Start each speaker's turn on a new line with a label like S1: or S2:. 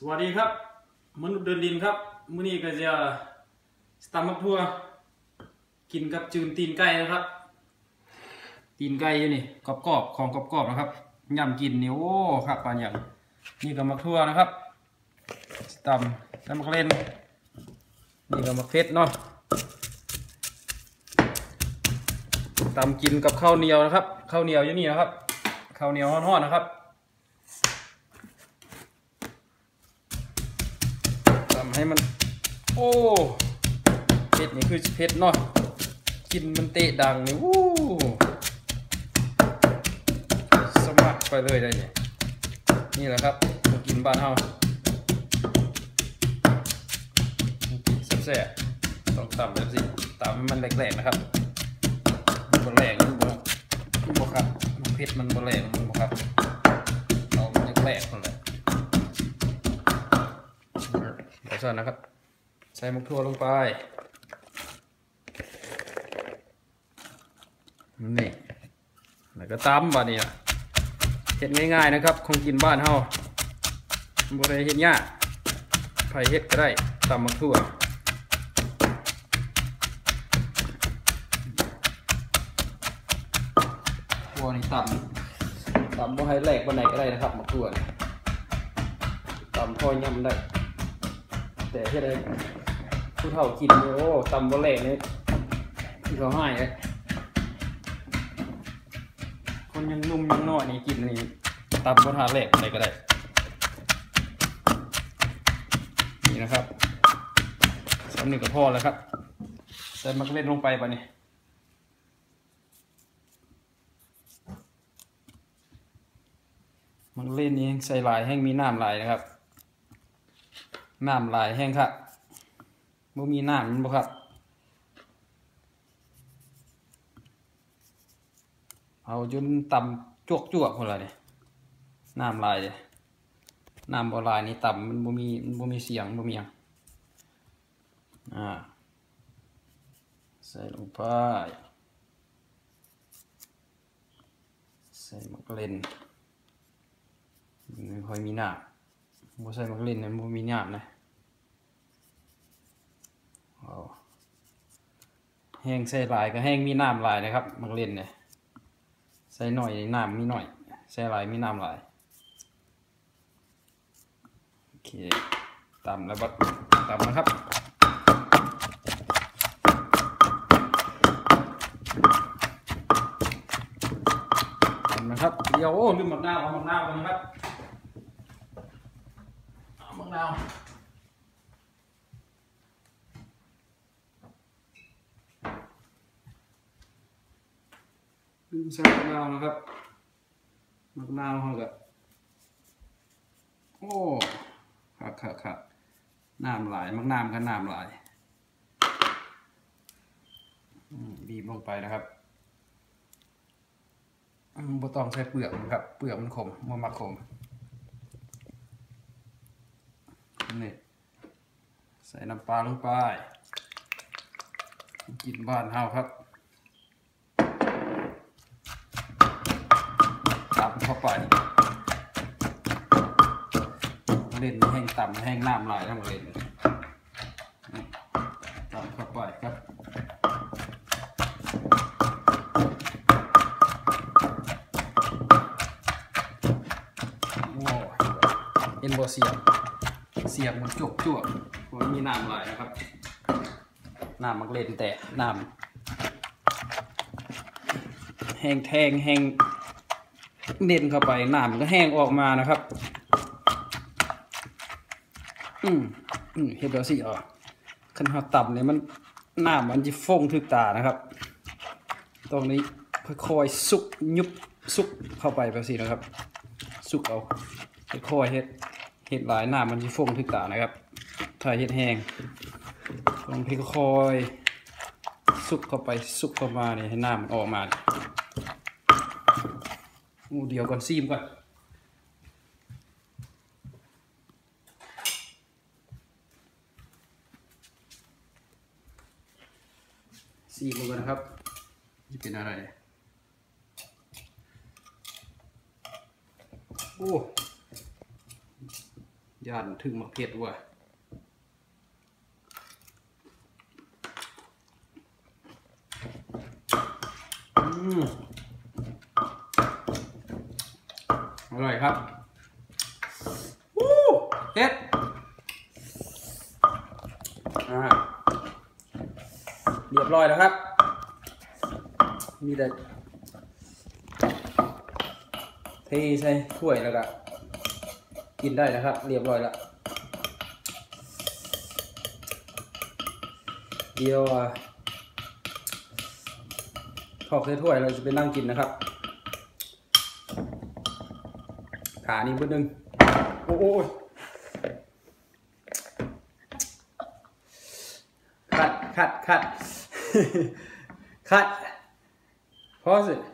S1: สวัสดีครับมนุษย์เดินดินครับมื้อนี้ก็จะตำมักทั่วกินกับจืนตีนไก่นะครับตีนไก่อยู่นี่กรอบๆของกรอบๆนะครับย่ำกินนี่โอ้ครับปานอย่างนี่ก็มักทั่วนะครับตำแล้วมักเล่นนี่ก็มักเพชรเนาะตำกินกับข้าวเหนียวนะครับข้าวเหนียวอยู่นี่นะครับข้าวเหนียวห่อนๆนะครับให้มันโอ้เผ็ดนี่คือเผ็ดเนาะกินมันเตะดังนี่วู้สมัครไปเลยได้เนี่ยนี่แหละครับมากินบ้านเฮากินแซ่บๆต้องตำแบบสิตำให้มันแหลกๆนะครับมันบ่แหลกมันบ่ครับเผ็ดมันบ่แหลกมันบ่ครับเอามันแหลกๆคนเลยเดี๋ยวก่อนนะครับใส่หมกทั่วลงไปนี่แล้วก็ตำบะเนี่ยเฮ็ดง่ายๆนะครับคงกินบ้านเฮาบ่ได้เฮ็ดยากไผเฮ็ดก็ได้ตำหมกทั่วทั่วนี่ตำบ่ให้แหลกบ่ไหนก็ได้นะครับหมกทั่วตำพอยำได้แต่เฮ็ดได้ผู้เฒ่ากินโอ้ตำบ่แหลกนี่เขาให้เลยคนยังนุ่มยังน้อยนี่กินนี่ตำบ่ทาแหลกอะไรก็ได้นี่นะครับสำนึกก็พอแล้วครับใส่มักเล่นลงไปป่ะนี่มักเล่นนี้ใส่ลายแห้งมีน้ำลายนะครับน้ำลายแห้งครับบ่มีน้ำมันบ่ครับเอาจนต่ำจวกคนละเนี่ยน้ำลายเนี่ยน้ำบ่ลายนี่ต่ำมันบ่มีเสียงบ่มีอย่างใส่ลงไปใส่มักเล่นไม่ค่อยมีน้ำบ่ใส่มักเล่นเนี่ยบ่มีน้ำนะแห้งใส่ลายก็แห้งมีน้ำลายนะครับมักเล่นเนี่ยใส่หน่อยน้ำมีหน่อยใส่ลายมีน้ำลายโอเคตำแล้วบัดตำนะครับตำนะครับเดี๋ยวโอ้ลืมมะนาวเอามะนาวกันนะครับเอามะนาวใส่มะนาวนะครับมะนาวเขาก็โอ้ครับน้ำลายมะนาวกับน้ำลายบีบลงไปนะครับบ่ต้องใช้เปลือกนะครับเปลือกมันขมมันมักขมนี่ใส่น้ำปลาลงไปกินบ้านเฮาครับตำเข้าไปเล่นแห้งต่ำแห้งน้ำลายทั้งหมดเลยตำเข้าไปครับโอ้เอ็นโบเสียบมันจุกเพราะมีน้ำลายนะครับน้ำมักเล่นแต่น้ำแห้งแทงแห้งเด่นเข้าไปน้ำมันก็แห้งออกมานะครับเฮ็ดแบบสิคันเฮาต่ำเนี่ยมันน้ำมันจะฟงถึกตานะครับตรงนี้ค่อยๆสุกยุบสุกเข้าไปแบบสินะครับสุกเอาค่อยๆเฮ็ดหลายน้ำมันจะฟงถึกตานะครับถ้าเฮ็ดแห้งต้องค่อยๆสุกเข้าไปสุกเข้ามาเนี่ยให้น้ำมันออกมาเดี๋ยวก่อนซีมก่อนซีมก่อนนะครับจะเป็นอะไรโอ้ย่านถึงมะเผ็ดว่ะอร่อยครับเผ็ดเรียบร้อยแล้วครับมีแต่เทใส่ถ้วยแล้วก็กินได้นะครับเรียบร้อยแล้วเดี๋ยวทอกใส่ถ้วยเราจะไปนั่งกินนะครับขานี่นิดนึงโอ้ยคัด คัดพอสิ